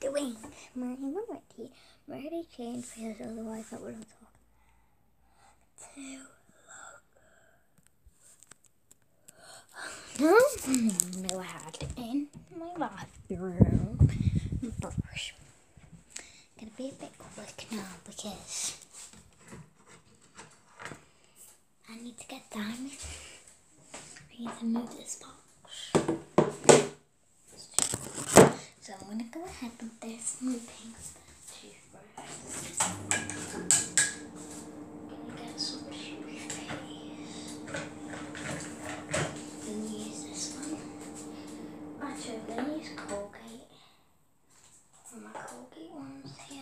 doing my ready change because otherwise I wouldn't talk too long. No, I had in my bathroom brush. Gonna be a bit quick now because I need to get down. I need to move this box. So I'm gonna go ahead with this moving toothbrush. Gonna get some toothpaste and use this one. Actually, I'm gonna use Colgate. My Colgate ones here.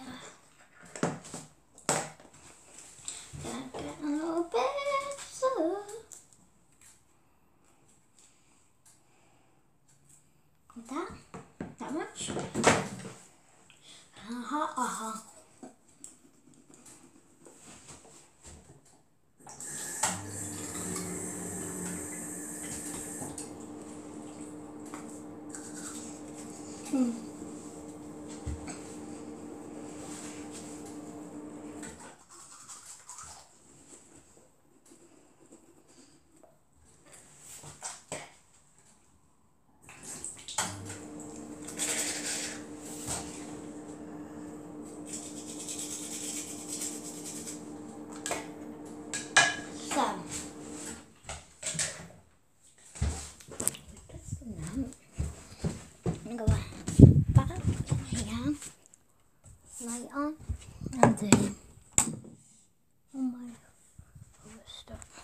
Gonna get a little bit so. That much. Go back here, light on, and then all my other stuff.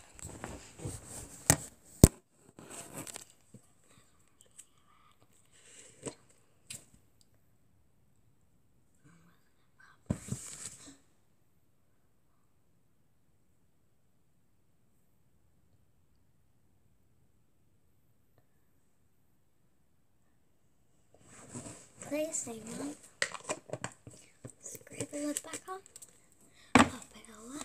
Please stay right. Screw the lid back on. Pop it away.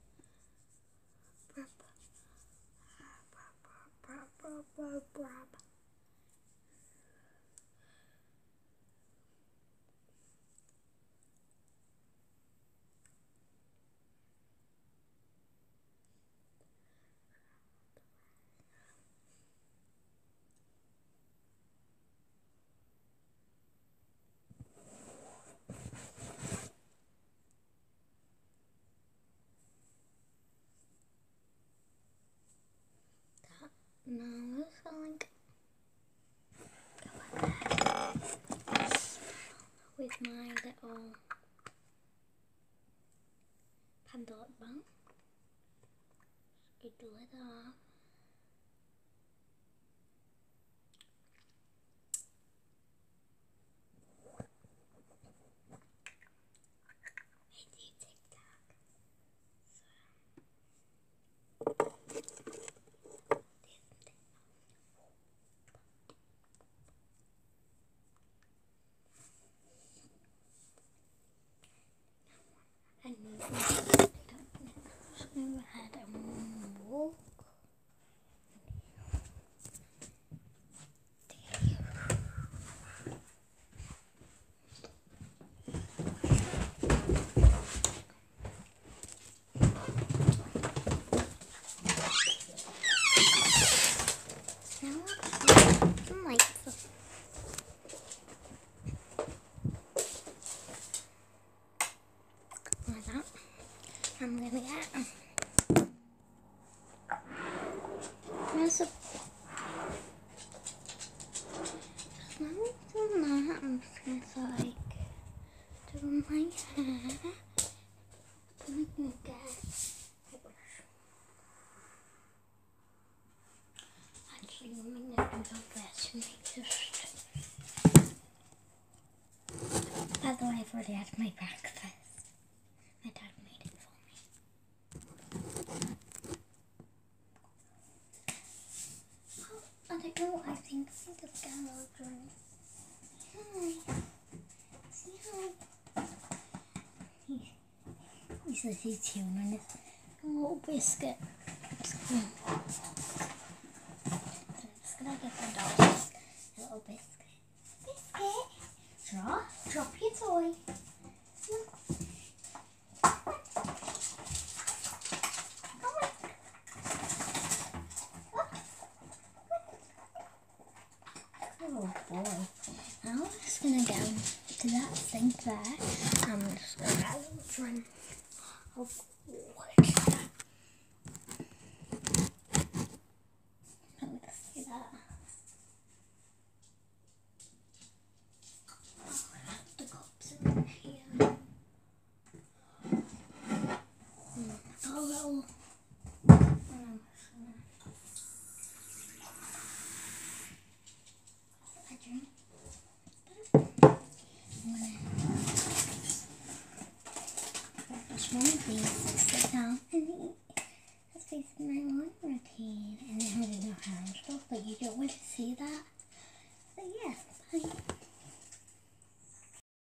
Now it's going go ahead with my little Pandora bun. Scoot the lid off. And just go ahead and walk. I'm gonna get there's a I'm just gonna like do my hair. I'm gonna get actually I'm gonna do the best to make this. By the way, I've already had my breakfast. My dad made it for me. Oh, I don't know. I think it's getting a little drunk. Hi. Say hi. He says he's chewing on his little biscuit. I'm just gonna give my dog a little biscuit. Biscuit. Drop your toy. Oh boy. Now I'm just gonna go to that sink there. I'm just gonna have a drink of water. Let me just see that. Oh, I have the cups in here. Oh well. One of these to sit down and eat. That's basically my morning routine. And then I'm gonna do hair and stuff, but you don't want to see that. So yeah, bye.